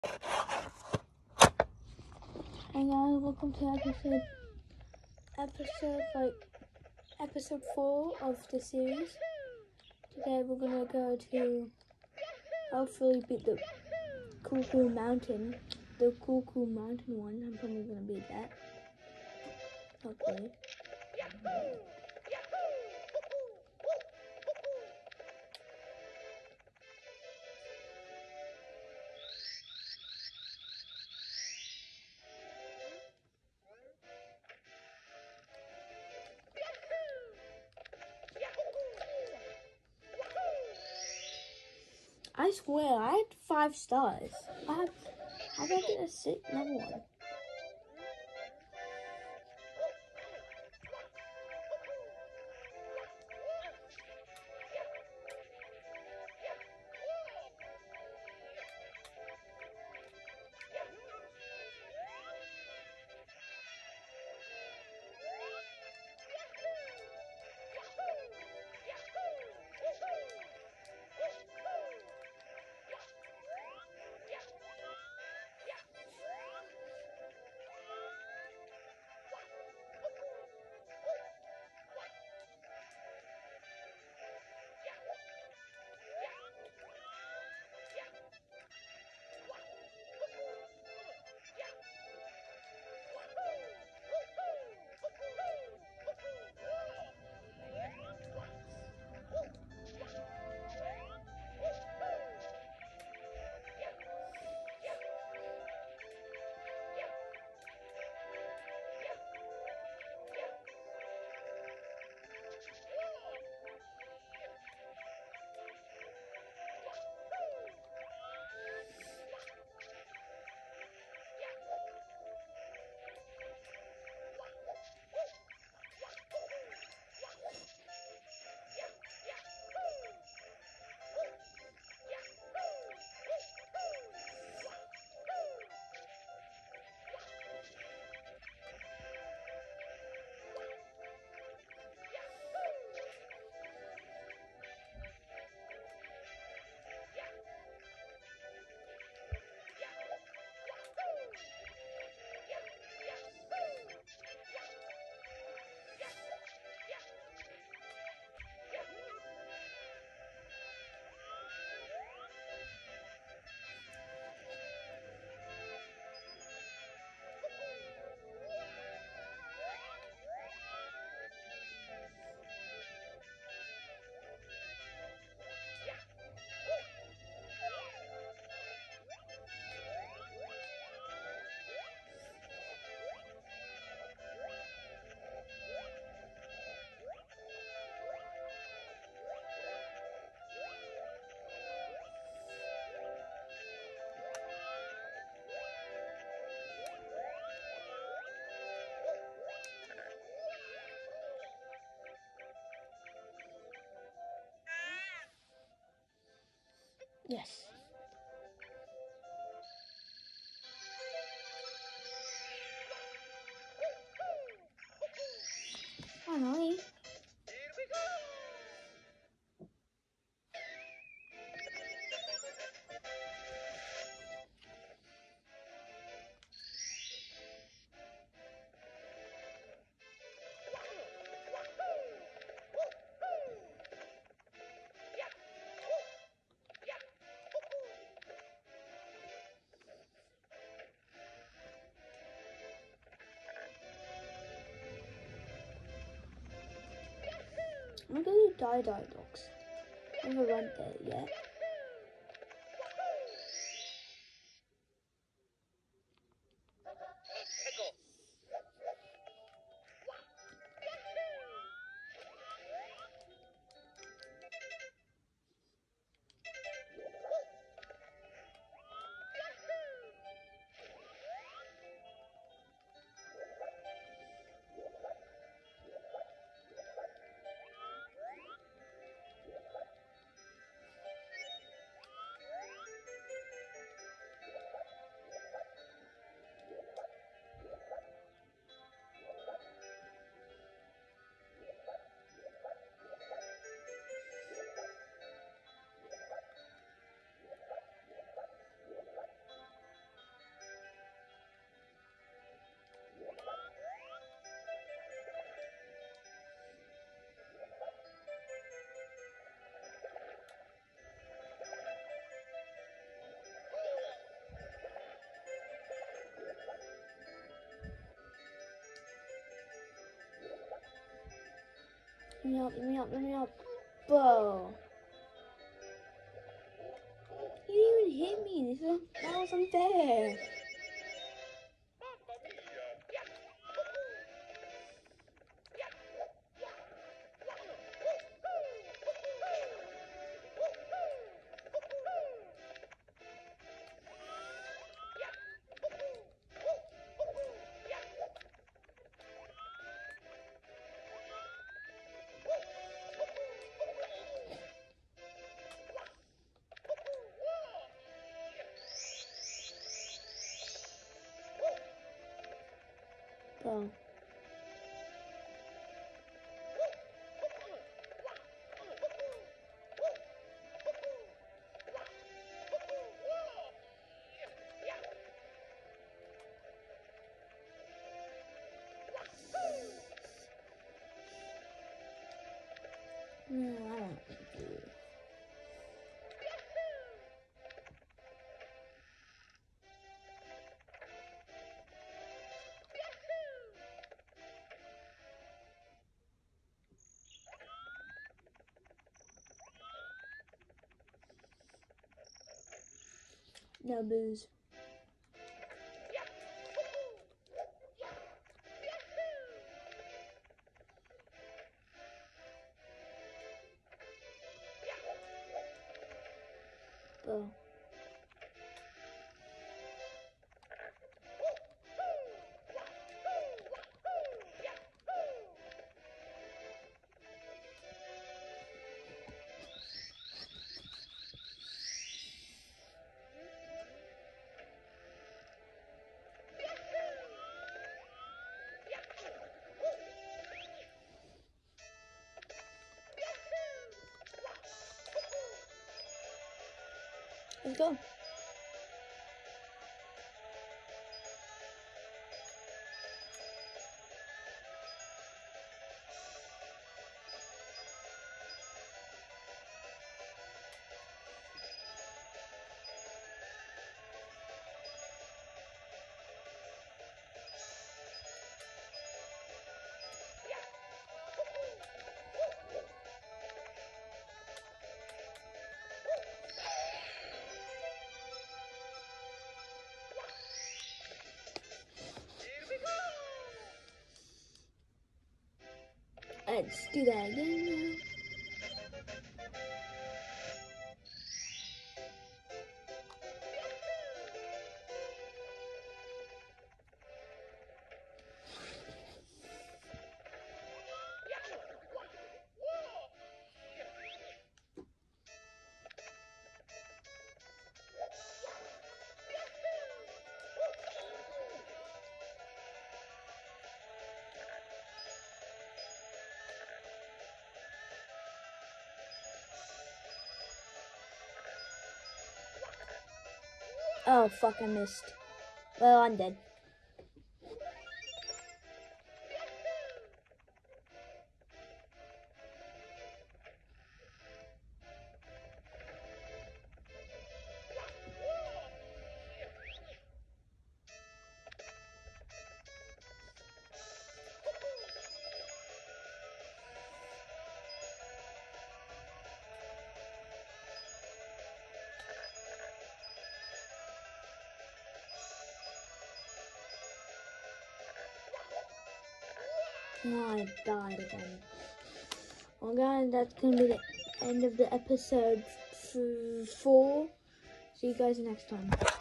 Hey guys, welcome to episode 4 of the series. Today we're gonna go to hopefully beat the Cuckoo Mountain. The Cuckoo Mountain one. I'm probably gonna beat that. Hopefully. I swear, I had 5 stars. How did I get another one? Yes. Finally. I'm gonna do Die Docks. Never went there yet. Let me up. Bro. You didn't even hit me. That was unfair. Bro. No, I don't do it. No booze. Bro. Let's go. Let's do that again now. Oh fuck, I missed. Well, I'm dead. Oh, I died again. Well guys, that's gonna be the end of the episode 4. See you guys next time.